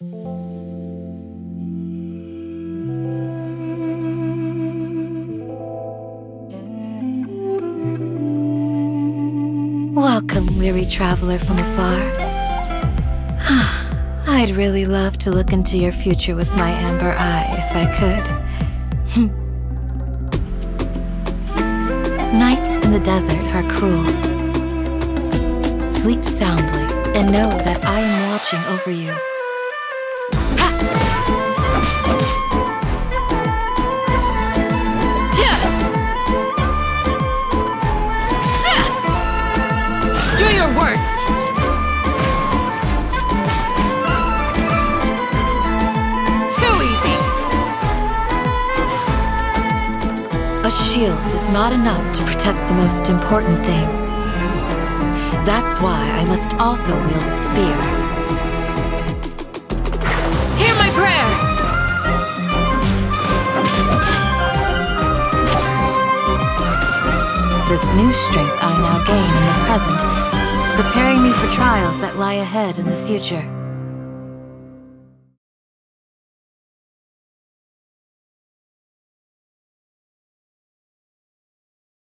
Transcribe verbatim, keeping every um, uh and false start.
Welcome, weary traveler from afar. I'd really love to look into your future with my amber eye, if I could. Nights in the desert are cruel. Sleep soundly, and know that I am watching over you. Ha! Do your worst! Too easy! A shield is not enough to protect the most important things. That's why I must also wield a spear. Hear my prayer! This new strength I now gain in the present is preparing me for trials that lie ahead in the future.